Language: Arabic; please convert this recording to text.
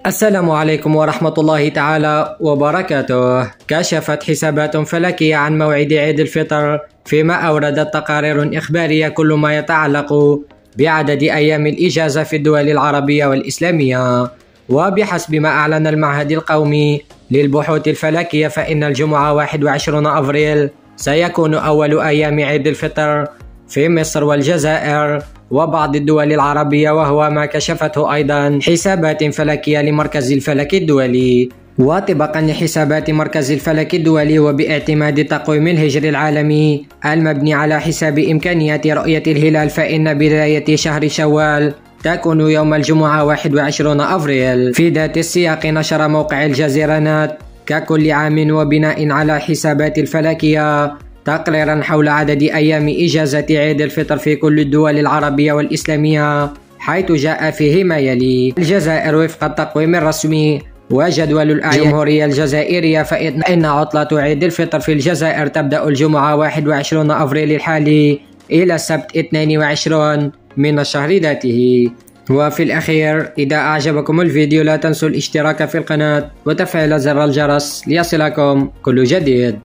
السلام عليكم ورحمة الله تعالى وبركاته. كشفت حسابات فلكية عن موعد عيد الفطر، فيما أوردت تقارير إخبارية كل ما يتعلق بعدد أيام الإجازة في الدول العربية والإسلامية. وبحسب ما أعلن المعهد القومي للبحوث الفلكية، فإن الجمعة 21 أبريل سيكون أول أيام عيد الفطر في مصر والجزائر وبعض الدول العربية، وهو ما كشفته أيضا حسابات فلكية لمركز الفلك الدولي. وطبقا لحسابات مركز الفلك الدولي وباعتماد التقويم الهجري العالمي المبني على حساب إمكانية رؤية الهلال، فإن بداية شهر شوال تكون يوم الجمعة 21 أبريل. في ذات السياق نشر موقع الجزيرة نت ككل عام وبناء على حسابات الفلكية تقريرا حول عدد أيام إجازة عيد الفطر في كل الدول العربية والإسلامية، حيث جاء فيه ما يلي: الجزائر وفق التقويم الرسمي وجدول الجمهورية الجزائرية، فإن عطلة عيد الفطر في الجزائر تبدأ الجمعة 21 أبريل الحالي إلى السبت 22 من الشهر ذاته. وفي الأخير، إذا أعجبكم الفيديو لا تنسوا الاشتراك في القناة وتفعيل زر الجرس ليصلكم كل جديد.